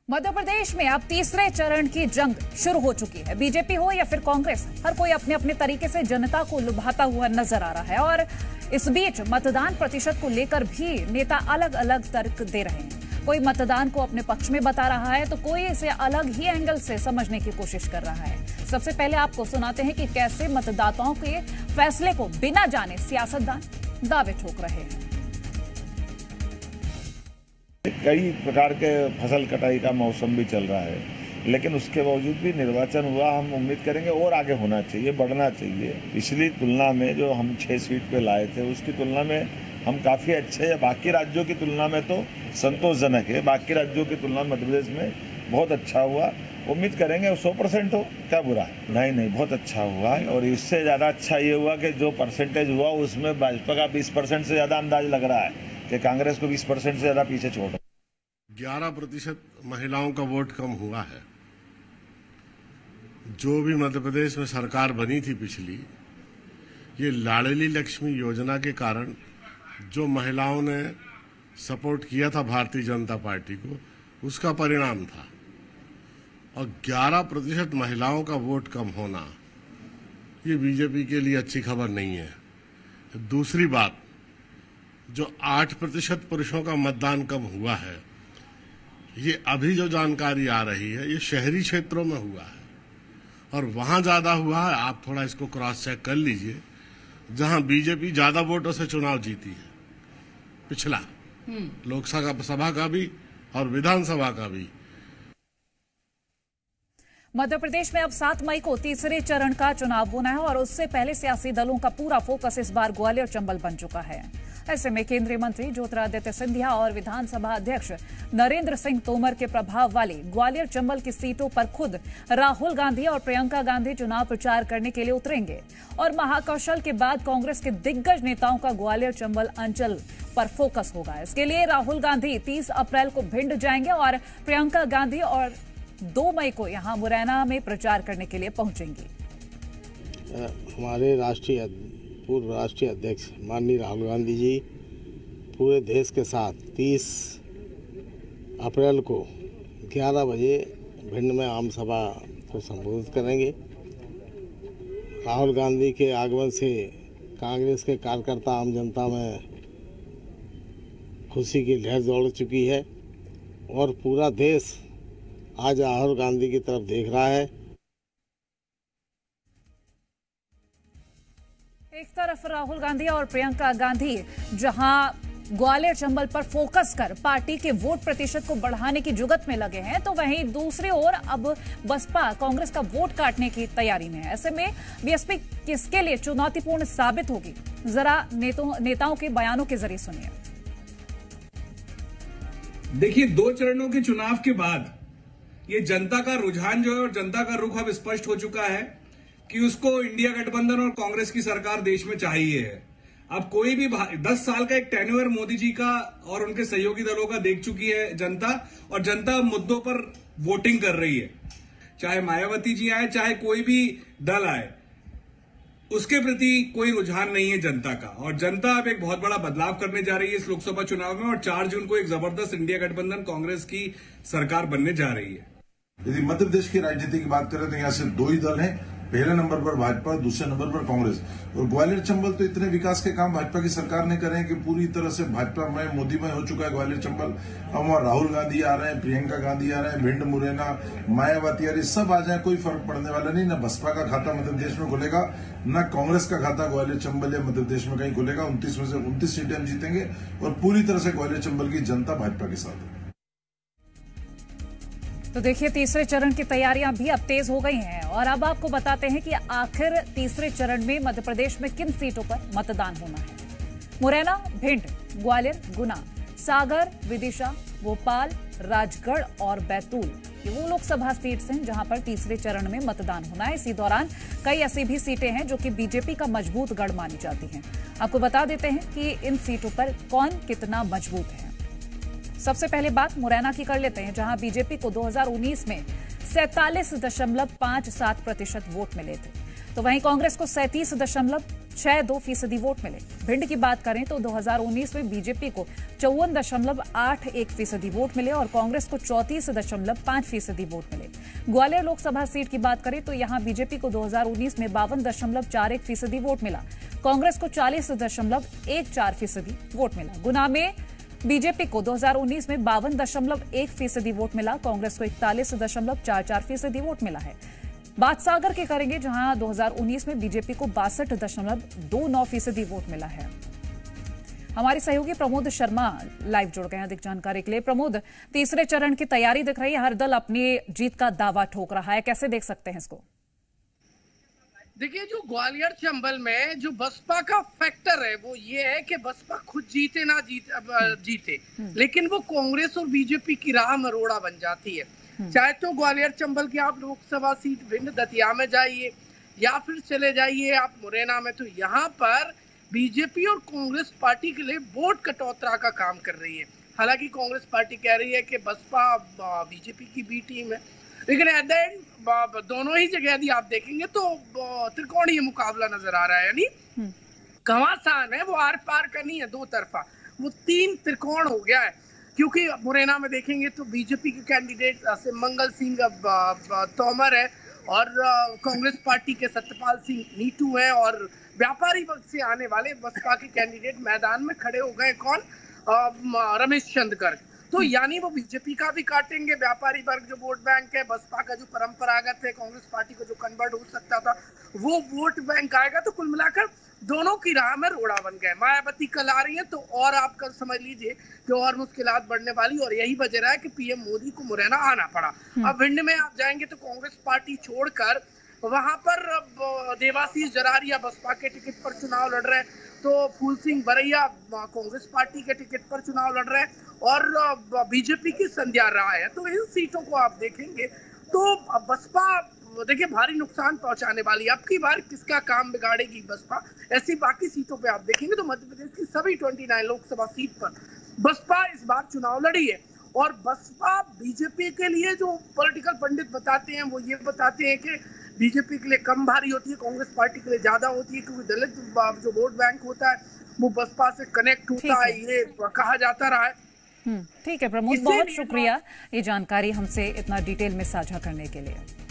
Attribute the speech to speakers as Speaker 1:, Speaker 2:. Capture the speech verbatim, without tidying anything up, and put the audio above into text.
Speaker 1: मध्य प्रदेश में अब तीसरे चरण की जंग शुरू हो चुकी है। बीजेपी हो या फिर कांग्रेस, हर कोई अपने अपने तरीके से जनता को लुभाता हुआ नजर आ रहा है और इस बीच मतदान प्रतिशत को लेकर भी नेता अलग अलग तर्क दे रहे हैं। कोई मतदान को अपने पक्ष में बता रहा है तो कोई इसे अलग ही एंगल से समझने की कोशिश कर रहा है। सबसे पहले आपको सुनाते हैं कि कैसे मतदाताओं के फैसले को बिना जाने सियासतदान दावे ठोक रहे हैं।
Speaker 2: कई प्रकार के फसल कटाई का मौसम भी चल रहा है, लेकिन उसके बावजूद भी निर्वाचन हुआ। हम उम्मीद करेंगे और आगे होना चाहिए, बढ़ना चाहिए। पिछली तुलना में जो हम छह सीट पे लाए थे उसकी तुलना में हम काफी अच्छे हैं। बाकी राज्यों की तुलना में तो संतोषजनक है। बाकी राज्यों की तुलना में मध्य प्रदेश में बहुत अच्छा हुआ। उम्मीद करेंगे सौ परसेंट हो, क्या बुरा है? नहीं नहीं, बहुत अच्छा हुआ। और इससे ज्यादा अच्छा ये हुआ कि जो परसेंटेज हुआ उसमें भाजपा का बीस परसेंट से ज्यादा अंदाज लग रहा है कि कांग्रेस को बीस परसेंट से ज्यादा पीछे छोड़।
Speaker 3: ग्यारह प्रतिशत महिलाओं का वोट कम हुआ है। जो भी मध्य प्रदेश में सरकार बनी थी पिछली, ये लाडली लक्ष्मी योजना के कारण जो महिलाओं ने सपोर्ट किया था भारतीय जनता पार्टी को, उसका परिणाम था। और ग्यारह प्रतिशत महिलाओं का वोट कम होना ये बीजेपी के लिए अच्छी खबर नहीं है। दूसरी बात, जो आठ प्रतिशत पुरुषों का मतदान कम हुआ है, ये अभी जो जानकारी आ रही है ये शहरी क्षेत्रों में हुआ है और वहां ज्यादा हुआ है। आप थोड़ा इसको क्रॉस चेक कर लीजिए, जहां बीजेपी ज्यादा वोटों से चुनाव जीती है पिछला लोकसभा सभा का भी और विधानसभा का भी।
Speaker 1: मध्य प्रदेश में अब सात मई को तीसरे चरण का चुनाव होना है और उससे पहले सियासी दलों का पूरा फोकस इस बार ग्वालियर चंबल बन चुका है। ऐसे में केंद्रीय मंत्री ज्योतिरादित्य सिंधिया और विधानसभा अध्यक्ष नरेंद्र सिंह तोमर के प्रभाव वाली ग्वालियर चंबल की सीटों पर खुद राहुल गांधी और प्रियंका गांधी चुनाव प्रचार करने के लिए उतरेंगे और महाकौशल के बाद कांग्रेस के दिग्गज नेताओं का ग्वालियर चंबल अंचल पर फोकस होगा। इसके लिए राहुल गांधी तीस अप्रैल को भिंड जाएंगे और प्रियंका गांधी और दो मई को यहां मुरैना में प्रचार करने के लिए पहुंचेंगी।
Speaker 4: हमारे राष्ट्रीय पूर्व राष्ट्रीय अध्यक्ष माननीय राहुल गांधी जी पूरे देश के साथ तीस अप्रैल को ग्यारह बजे भिंड में आम सभा को संबोधित करेंगे। राहुल गांधी के आगमन से कांग्रेस के कार्यकर्ता आम जनता में खुशी की लहर दौड़ चुकी है और पूरा देश आज राहुल गांधी की तरफ देख रहा है।
Speaker 1: एक तरफ राहुल गांधी और प्रियंका गांधी जहां ग्वालियर चंबल पर फोकस कर पार्टी के वोट प्रतिशत को बढ़ाने की जुगत में लगे हैं, तो वहीं दूसरी ओर अब बसपा कांग्रेस का वोट काटने की तैयारी में है। ऐसे में बीएसपी किसके लिए चुनौतीपूर्ण साबित होगी, जरा नेताओं के बयानों के जरिए सुनिए।
Speaker 5: देखिए, दो चरणों के चुनाव के बाद ये जनता का रुझान जो है और जनता का रुख अब स्पष्ट हो चुका है कि उसको इंडिया गठबंधन और कांग्रेस की सरकार देश में चाहिए है। अब कोई भी दस साल का एक टेन्योर मोदी जी का और उनके सहयोगी दलों का देख चुकी है जनता, और जनता मुद्दों पर वोटिंग कर रही है। चाहे मायावती जी आए, चाहे कोई भी दल आए, उसके प्रति कोई रुझान नहीं है जनता का। और जनता अब एक बहुत बड़ा बदलाव करने जा रही है इस लोकसभा चुनाव में और चार जून को एक जबरदस्त इंडिया गठबंधन कांग्रेस की सरकार बनने जा रही है।
Speaker 6: यदि मध्य प्रदेश की राजनीति की बात करें तो यहाँ सिर्फ दो ही दल हैं। पहले नंबर पर भाजपा, दूसरे नंबर पर कांग्रेस। और ग्वालियर चंबल तो इतने विकास के काम भाजपा की सरकार ने करे हैं कि पूरी तरह से भाजपा में मोदीमय हो चुका है ग्वालियर चंबल। अब वहाँ राहुल गांधी आ रहे हैं, प्रियंका गांधी आ रहे हैं, भिंड, मुरैना, मायावती आ रही, सब आ जाए, कोई फर्क पड़ने वाला नहीं। न बसपा का खाता मध्य प्रदेश में खुलेगा, न कांग्रेस का खाता ग्वालियर चंबल या मध्य प्रदेश में कहीं खुलेगा। उनतीस में से उनतीस सीटें हम जीतेंगे और पूरी तरह से ग्वालियर चंबल की जनता भाजपा के साथ है।
Speaker 1: तो देखिए, तीसरे चरण की तैयारियां भी अब तेज हो गई हैं और अब आपको बताते हैं कि आखिर तीसरे चरण में मध्य प्रदेश में किन सीटों पर मतदान होना है। मुरैना, भिंड, ग्वालियर, गुना, सागर, विदिशा, भोपाल, राजगढ़ और बैतूल, ये वो लोकसभा सीट्स हैं जहां पर तीसरे चरण में मतदान होना है। इसी दौरान कई ऐसी भी सीटें हैं जो कि बीजेपी का मजबूत गढ़ मानी जाती हैं। आपको बता देते हैं कि इन सीटों पर कौन कितना मजबूत है। सबसे पहले बात मुरैना की कर लेते हैं, जहां बीजेपी को दो हज़ार उन्नीस में सैंतालीस दशमलव पांच सात प्रतिशत वोट मिले थे। तो वहीं कांग्रेस को सैंतीस दशमलव छह दो फीसदी वोट मिले। भिंड की बात करें तो दो हज़ार उन्नीस में बीजेपी को चौवन दशमलव आठ एक फीसदी वोट मिले और कांग्रेस को चौंतीस दशमलव पांच फीसदी वोट मिले। ग्वालियर लोकसभा सीट की बात करें तो यहां बीजेपी को दो हज़ार उन्नीस में बावन दशमलव चार एक फीसदी वोट मिला, कांग्रेस को चालीस दशमलव एक चार फीसदी वोट मिला। गुना में बीजेपी को दो हज़ार उन्नीस में बावन दशमलव एक फीसदी वोट मिला, कांग्रेस को इकतालीस दशमलव चार चार फीसदी वोट मिला है। बात सागर की करेंगे जहां दो हज़ार उन्नीस में बीजेपी को बासठ दशमलव दो नौ फीसदी वोट मिला है। हमारे सहयोगी प्रमोद शर्मा लाइव जुड़ गए हैं अधिक जानकारी के लिए। प्रमोद, तीसरे चरण की तैयारी दिख रही है, हर दल अपनी जीत का दावा ठोक रहा है, कैसे देख सकते हैं इसको?
Speaker 7: देखिए, जो ग्वालियर चंबल में जो बसपा का फैक्टर है वो ये है कि बसपा खुद जीते ना जीते जीते लेकिन वो कांग्रेस और बीजेपी की राह मरोड़ा बन जाती है। चाहे तो ग्वालियर चंबल की आप लोकसभा सीट भिंड दतिया में जाइए या फिर चले जाइए आप मुरैना में, तो यहाँ पर बीजेपी और कांग्रेस पार्टी के लिए वोट कटौतरा का काम कर रही है। हालांकि कांग्रेस पार्टी कह रही है कि बसपा बीजेपी की बी टीम है, लेकिन एट द एंड दोनों ही जगह यदि आप देखेंगे तो त्रिकोणीय मुकाबला नजर आ रहा है। यानी घमासान है, वो आर पार का नहीं है, दो तरफा, वो तीन त्रिकोण हो गया है। क्योंकि मुरैना में देखेंगे तो बीजेपी के कैंडिडेट से मंगल सिंह तोमर है और कांग्रेस पार्टी के सत्यपाल सिंह नीटू है और व्यापारी वर्ग से आने वाले बसपा के कैंडिडेट मैदान में खड़े हो गए। कौन? रमेश चंद गर्ग। तो यानी वो बीजेपी का भी काटेंगे व्यापारी वर्ग जो वोट बैंक है, बसपा का जो परंपरागत है कांग्रेस पार्टी को जो कन्वर्ट हो सकता था वो वोट बैंक आएगा। तो कुल मिलाकर दोनों की राह में रोड़ा बन गए। मायावती कल आ रही है तो और आप कल समझ लीजिए कि और मुश्किलात बढ़ने वाली, और यही वजह रहा है कि पीएम मोदी को मुरैना आना पड़ा। अब भिंड में आप जाएंगे तो कांग्रेस पार्टी छोड़कर वहां पर देवाशीष जरारिया बसपा के टिकट पर चुनाव लड़ रहे हैं, तो फूल सिंह बरैया कांग्रेस पार्टी के टिकट पर चुनाव लड़ रहे हैं और बीजेपी की संध्या राय है। तो इन सीटों को आप देखेंगे तो बसपा देखिए भारी नुकसान पहुंचाने वाली। अब की बार किसका काम बिगाड़ेगी बसपा, ऐसी बाकी सीटों पे आप देखेंगे तो मध्य प्रदेश की सभी उनतीस लोकसभा सीट पर बसपा इस बार चुनाव लड़ी है। और बसपा बीजेपी के लिए जो पॉलिटिकल पंडित बताते हैं वो ये बताते हैं कि बीजेपी के लिए कम भारी होती है, कांग्रेस पार्टी के लिए ज्यादा होती है, क्योंकि दलित जो वोट बैंक होता है वो बसपा से कनेक्ट होता है, ये कहा जाता रहा है।
Speaker 1: ठीक है प्रमोद, बहुत शुक्रिया ये जानकारी हमसे इतना डिटेल में साझा करने के लिए।